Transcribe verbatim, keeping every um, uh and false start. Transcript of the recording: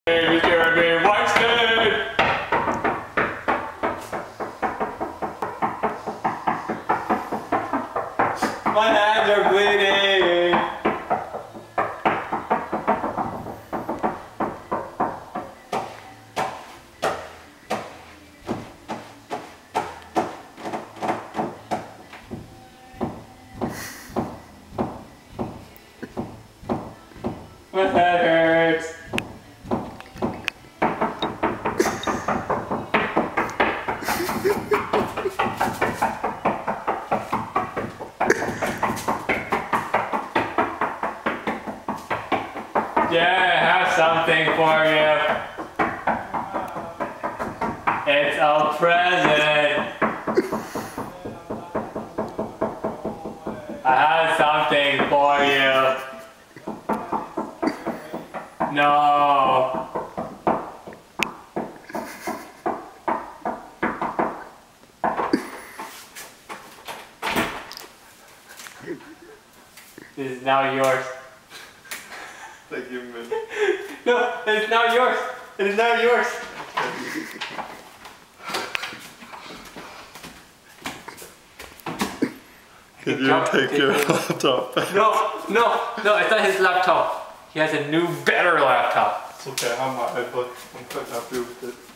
Mister Weinstein! My hands are bleeding! My head hurts! Yeah, I have something for you. It's a present. I have something for you. No. This is now yours. Thank you, man. No, it's now yours. It is now yours. Can you take your laptop back? No, no, no, it's not his laptop. He has a new, better laptop. It's okay, I'm not, but I'm quite happy with it.